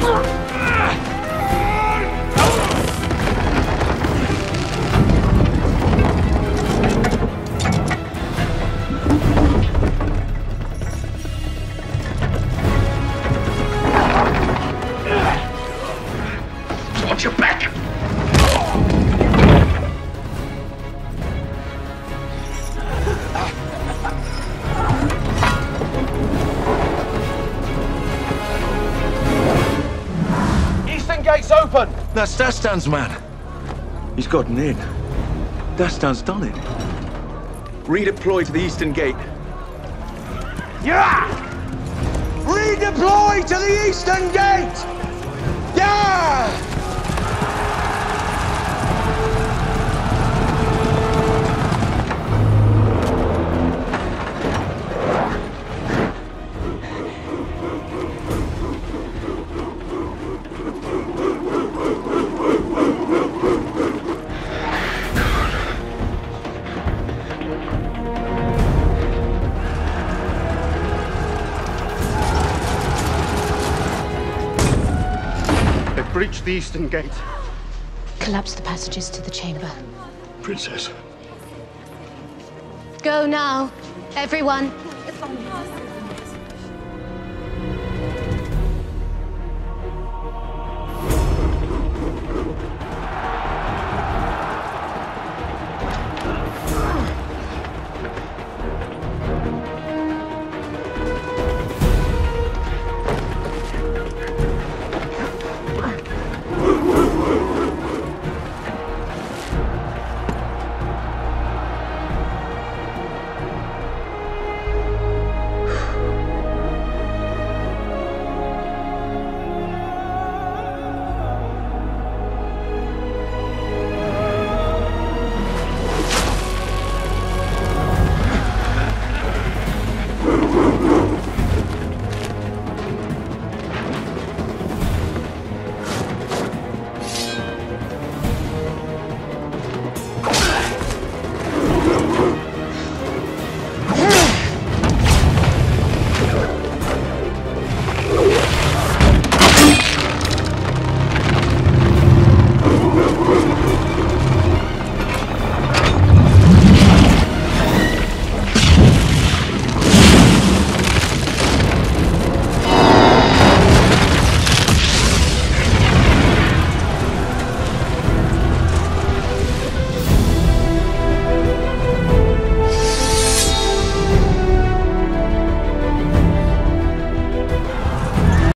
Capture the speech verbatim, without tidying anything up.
Watch your back! Eastern gate's open! That's Dastan's man. He's gotten in. Dastan's done it. Redeploy to the eastern gate. Yeah! Redeploy to the eastern gate! Yeah! Breach the eastern gate. Collapse the passages to the chamber. Princess. Go now, everyone.